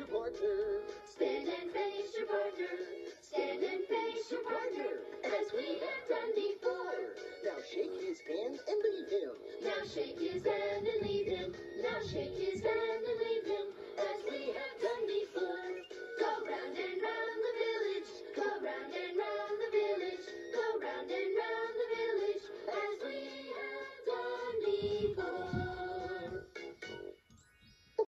your partner. Stand and face your partner. Stand and face your partner, as we have done before. Now shake his hand and leave him. Now shake his hand and leave him. Now shake his hand and leave him.